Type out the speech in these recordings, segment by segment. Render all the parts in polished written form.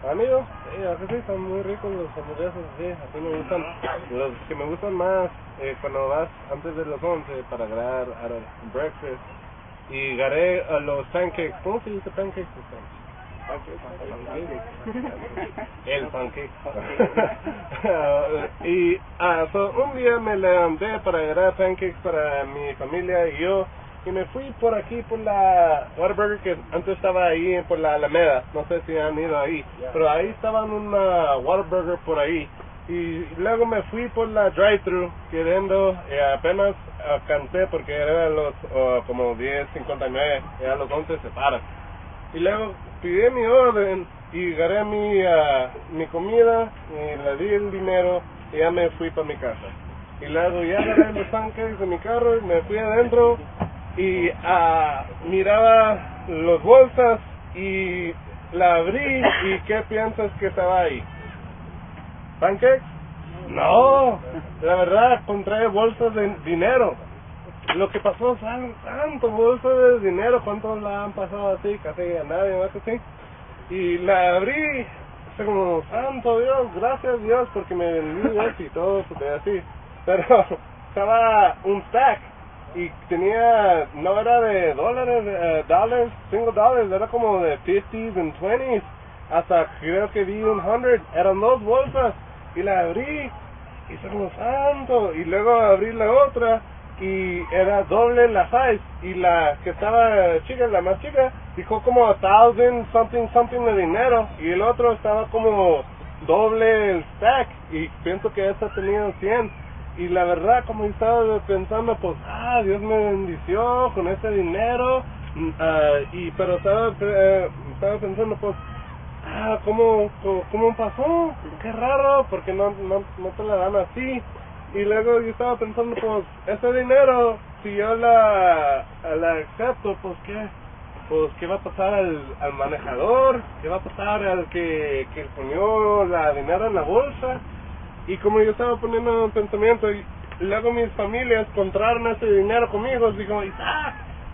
¿Han ido? Sí, así sí, están muy ricos los hamburguesos, sí, así me gustan. Los que me gustan más cuando vas antes de las 11 para agarrar a breakfast. Y agarré a los pancakes. ¿Cómo se dice pancakes? El pancake. Y un día me levanté para agarrar pancakes para mi familia y yo. Y me fui por aquí, por la Whataburger, que antes estaba ahí por la Alameda. No sé si han ido ahí. Pero ahí estaba una Whataburger por ahí. Y luego me fui por la drive-thru queriendo, apenas alcancé porque eran los como 10:59, ya a los 11 se paran. Y luego pidí mi orden y agarré mi comida y le di el dinero y ya me fui para mi casa. Y luego ya agarré los pancakes de mi carro y me fui adentro y miraba las bolsas y la abrí y ¿qué piensas que estaba ahí? ¿Pancakes? No, la verdad encontré bolsas de dinero. Lo que pasó, tanto bolsas de dinero, ¿cuántos la han pasado así? Casi a nadie más así. Y la abrí, como, santo Dios, gracias Dios, porque me vendí eso y todo, porque así. Pero estaba un stack y tenía, no era de dólares, $5, era como de 50s and 20s, hasta creo que vi 100, eran 2 bolsas. Y la abrí, y se como santo, y luego abrí la otra, y era doble la size, y la que estaba chica, la más chica, dijo como 1,000 something de dinero, y el otro estaba como doble el stack, y pienso que esta tenía 100, y la verdad como yo estaba pensando, pues, Dios me bendició con ese dinero, pero estaba pensando, pues, ¿cómo pasó? Qué raro, porque no te la dan así. Y luego yo estaba pensando, pues, ese dinero, si yo la acepto, pues, ¿qué va a pasar al manejador? ¿Qué va a pasar al que ponió la dinero en la bolsa? Y como yo estaba poniendo en pensamiento, y luego mis familias encontraron ese dinero conmigo, digo, Isaac,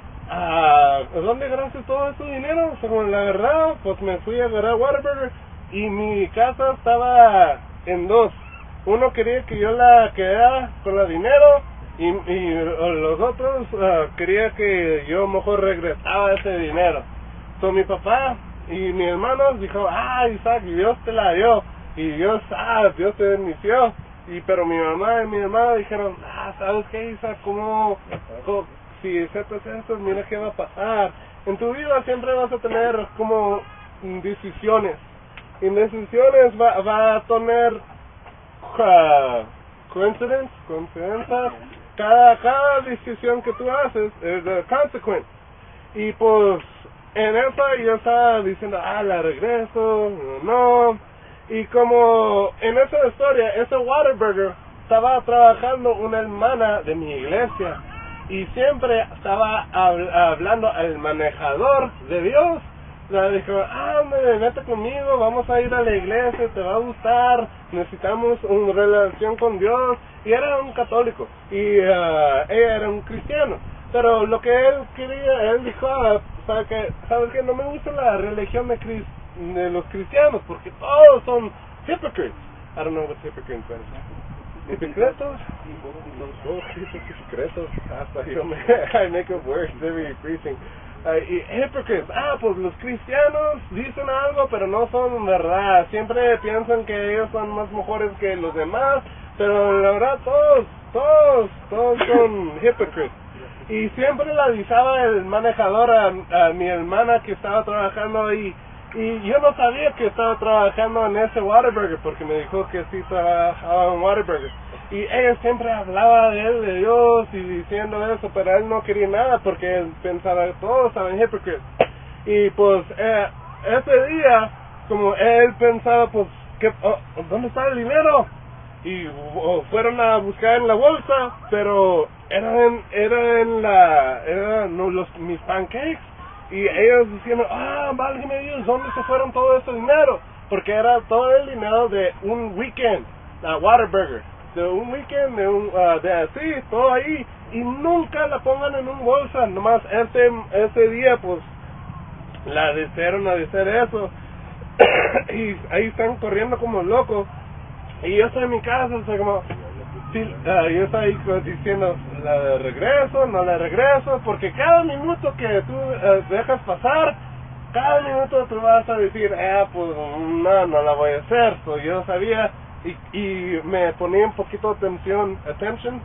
¿dónde agarraste todo ese dinero? O sea, como la verdad, pues me fui a agarrar Whataburger y mi casa estaba en dos. Uno quería que yo la quedara con el dinero y los otros quería que yo mejor regresaba ese dinero. Entonces mi papá y mi hermano dijo, Isaac, Dios te la dio y Dios te bendició. Pero mi mamá y mi hermana dijeron, ¿sabes qué, Isaac? ¿Cómo si aceptas esto, mira qué va a pasar? En tu vida siempre vas a tener como decisiones. Y en decisiones va a tener coincidencias. Cada decisión que tú haces es consecuente. Y pues en esa yo estaba diciendo, la regreso, no. Y como en esa historia, ese Whataburger, estaba trabajando una hermana de mi iglesia. Y siempre estaba hablando al manejador de Dios. Le dijo, vete conmigo, vamos a ir a la iglesia, te va a gustar, necesitamos una relación con Dios. Y era un católico, y ella era un cristiano. Pero lo que él quería, él dijo, ¿sabes qué? No me gusta la religión de los cristianos, porque todos son hypocrites. I don't know what hypocrite in Spanish. ¿Hipocretos? Hipocretos. Hasta yo I make up words every preaching. Hypocrites. Pues los cristianos dicen algo, pero no son verdad. Siempre piensan que ellos son más mejores que los demás, pero la verdad todos son hypocrites. Y siempre le avisaba el manejador a mi hermana que estaba trabajando ahí. Y yo no sabía que estaba trabajando en ese Whataburger, porque me dijo que sí trabajaba en Whataburger. Y ella siempre hablaba de él, de Dios, y diciendo eso, pero él no quería nada, porque él pensaba que todos estaban hypocrites. Y pues ese día, como él pensaba, pues, ¿dónde está el dinero? Y fueron a buscar en la bolsa, pero eran mis pancakes. Y ellos diciendo, válgame Dios, ¿dónde se fueron todo ese dinero? Porque era todo el dinero de un weekend, la Whataburger, de un weekend, de así, todo ahí. Y nunca la pongan en un bolsa, nomás ese día, pues, la desearon a decir eso. y ahí están corriendo como locos, y yo estoy en mi casa, o sea, como, sí, yo estoy diciendo, ¿la regreso? ¿No la regreso? Porque cada minuto que tú dejas pasar, cada minuto tú vas a decir, pues no la voy a hacer. So, yo sabía, y me ponía un poquito de temptation,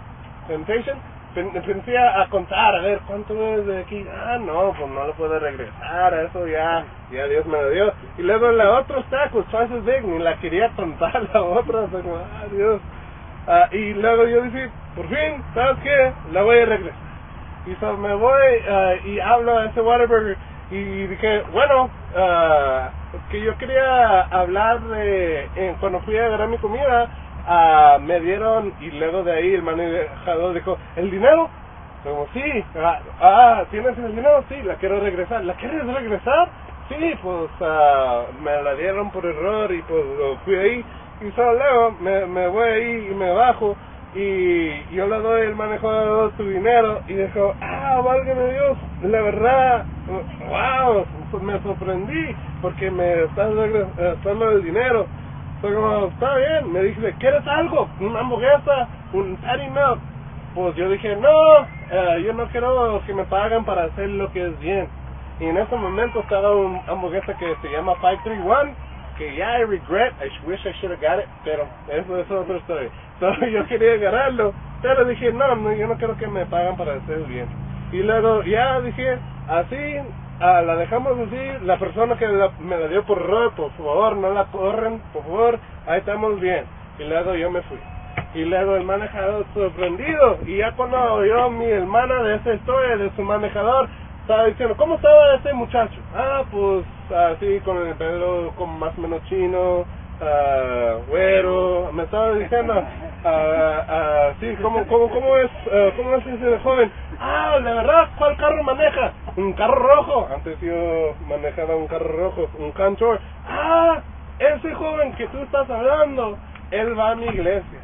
pensé a contar, a ver, ¿cuánto es de aquí? No, pues no lo puedo regresar, eso ya Dios me lo dio. Y luego la otra tacos, twice as big, ni la quería contar la otra, o sea, como, Dios. Y luego yo dije, por fin, ¿sabes qué? La voy a regresar. Y so me voy y hablo a ese Whataburger y dije, bueno, que yo quería hablar de, cuando fui a agarrar mi comida, me dieron, y luego de ahí el manejador dijo, ¿el dinero? Como, sí, ¿tienes el dinero? Sí, la quiero regresar. ¿La quieres regresar? Sí, pues me la dieron por error y pues fui ahí. Y solo luego me voy ahí y me bajo y yo le doy el manejador su dinero y dijo, válgame Dios, la verdad, wow, me sorprendí porque me estás regresando el dinero. Soy como, está bien, me dice, ¿quieres algo? ¿Una hamburguesa? ¿Un patty melt? Pues yo dije, no, yo no quiero que me paguen para hacer lo que es bien. Y en ese momento estaba una hamburguesa que se llama 531, que ya I regret, I wish I should have got it, pero eso es otra historia. So, yo quería agarrarlo, pero dije, no, yo no quiero que me paguen para hacer bien. Y luego ya dije, así, la dejamos así, la persona que me la dio por error, por favor, no la corren, por favor, ahí estamos bien. Y luego yo me fui. Y luego el manejador sorprendido, y ya cuando oyó mi hermana de esa historia, de su manejador, estaba diciendo, ¿cómo estaba ese muchacho? Pues así, con el pelo como más o menos chino, güero, me estaba diciendo, sí, ¿cómo es ese joven? La verdad, ¿cuál carro maneja? Un carro rojo. Antes yo manejaba un carro rojo, un Contour. Ese joven que tú estás hablando, él va a mi iglesia.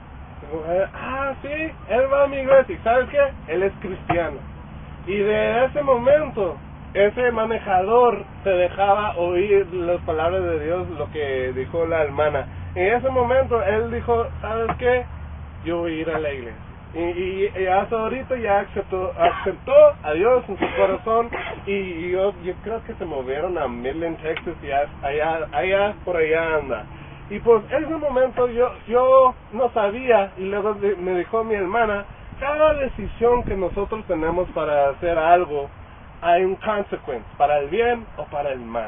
Sí, él va a mi iglesia. ¿Y sabes qué? Él es cristiano. Y de ese momento, ese manejador se dejaba oír las palabras de Dios, lo que dijo la hermana. En ese momento, él dijo, ¿sabes qué? Yo voy a ir a la iglesia. Y hasta ahorita ya aceptó a Dios en su corazón. Y yo creo que se movieron a Midland, Texas, y allá por allá anda. Y pues en ese momento yo no sabía, y luego me dijo mi hermana, cada decisión que nosotros tenemos para hacer algo, hay un consequence, para el bien o para el mal.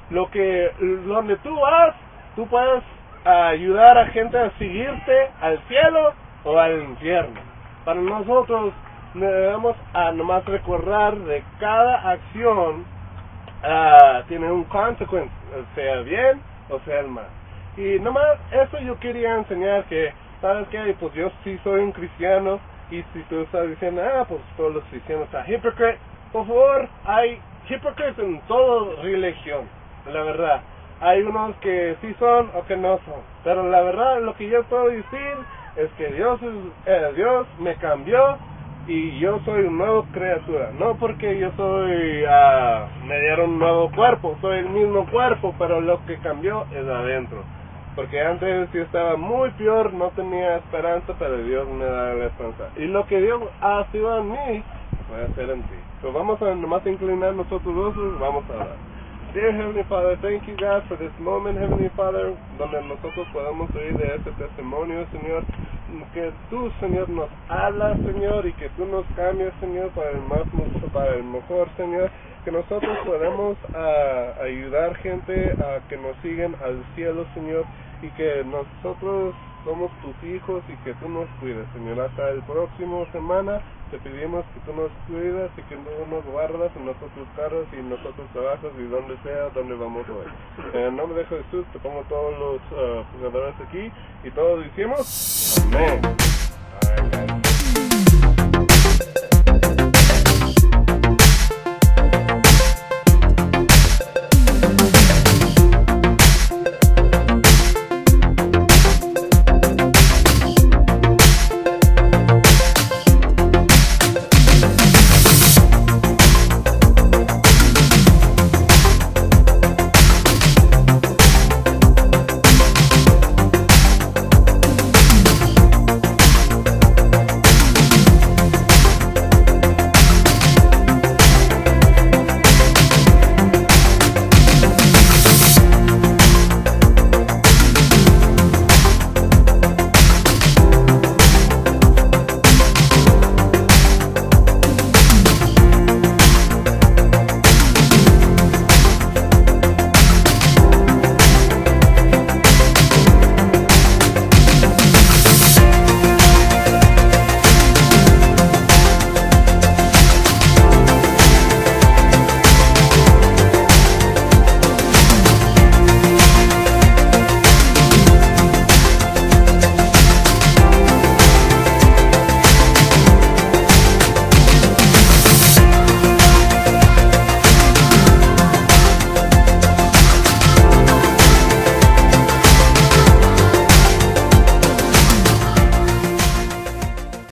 Donde tú vas, tú puedes ayudar a gente a seguirte al cielo o al infierno. Para nosotros debemos nomás recordar de cada acción tiene un consequence, sea bien o sea el mal. Y nomás eso yo quería enseñar que, ¿sabes qué? Pues yo sí soy un cristiano. Y si tú estás diciendo, pues todos los cristianos son hipócritas, por favor, hay hipócritas en toda religión, la verdad. Hay unos que sí son o que no son. Pero la verdad, lo que yo puedo decir es que Dios me cambió y yo soy una nueva criatura. No porque yo me dieron un nuevo cuerpo, soy el mismo cuerpo, pero lo que cambió es adentro. Porque antes yo estaba muy peor, no tenía esperanza, pero Dios me da la esperanza. Y lo que Dios ha sido en mí, puede hacer en ti. So vamos a nomás inclinar nosotros dos, vamos a orar. Dear Heavenly Father, thank you God for this moment, Heavenly Father, donde nosotros podemos oír de este testimonio, Señor. Que tú, Señor, nos hablas, Señor, y que tú nos cambies, Señor, para el mejor, Señor. Que nosotros podamos ayudar gente a que nos siguen al cielo, Señor, y que nosotros somos tus hijos y que tú nos cuides, Señor. Hasta el próximo semana te pedimos que tú nos cuidas y que tú nos guardas en nuestros carros y en nuestros trabajos y donde sea, donde vamos hoy. En el nombre de Jesús te pongo todos los jugadores aquí y todos decimos amén.